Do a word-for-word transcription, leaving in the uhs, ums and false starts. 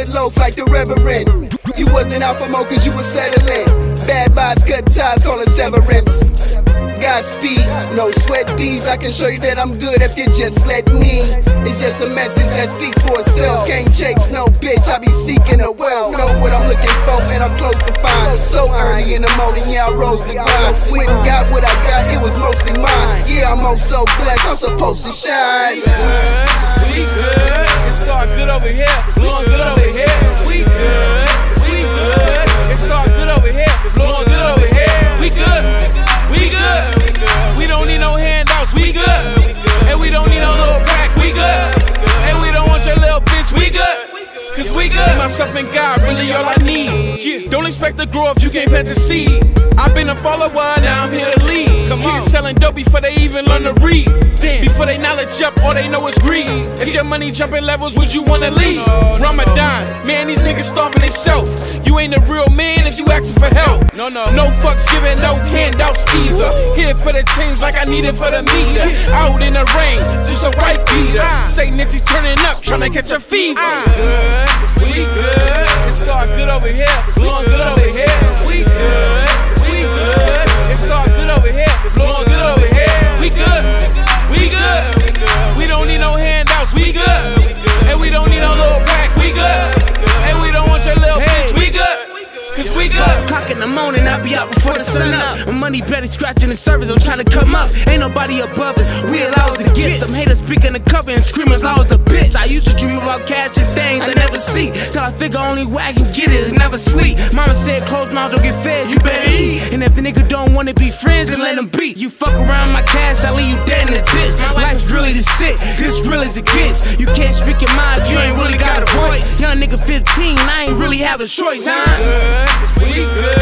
good loaf like the Reverend. You wasn't out for more cause you was settling. Bad vibes, cut ties, call it severance. Godspeed, no sweat beads. I can show you that I'm good if you just let me. It's just a message that speaks for itself. Can't chase no bitch, I be seeking the wealth. Know what I'm looking for and I'm close to find. So early in the morning, yeah, I rose the grind. Went and got what I got, it was mostly mine. Yeah, I'm all so blessed, I'm supposed to shine. We good, it's all good over here. Blowing good over here. We good, we good, it's all good over here. Blowing good over here. We good, we good. We don't need no handouts. We good, and we don't need no little pack. We good, and we don't want your little bitch. We good. Cause we good, myself and God, really all I need. Yeah. Don't expect to grow if you can't plant the seed. I've been a follower, now I'm here to lead. Come on. Kids selling dope before they even learn to read. Damn. Before they knowledge up, all they know is greed. If your money jumping levels, would you wanna leave? No, no, Ramadan, no. Man, these niggas starving themselves. You ain't a real man if you asking for help. No, no, no fucks given, no handouts either. Here for the change like I need it for the meter. Out in the rain, just a white beater. Say Nitty's turning up, tryna catch a fever. Uh. We good, it's all good over here. Blowing good over here. We good, we good, it's all good over here. Blowing good over here. We good, we good. We don't need no handouts. We good, and we don't need no little pack. We good, and we don't want your little bitch. We good. Cause we good. Five o'clock in the morning, I be out before the sun up. My money better scratching the surface, I'm trying to come up. Ain't nobody above us, we allow us to get. Some haters speaking the cover and screaming as loud as the bitch. I used to dream about cash and things I never see. Till I figure only way I can get it is never sleep. Mama said closed mouth don't get fed, you better eat. And if a nigga don't wanna be friends, then let him be. You fuck around my cash, I leave you dead in the ditch. My life's really the shit, this real as it gets. You can't speak your mind, you ain't really got a voice. Young nigga fifteen, I ain't really have a choice, huh? We good,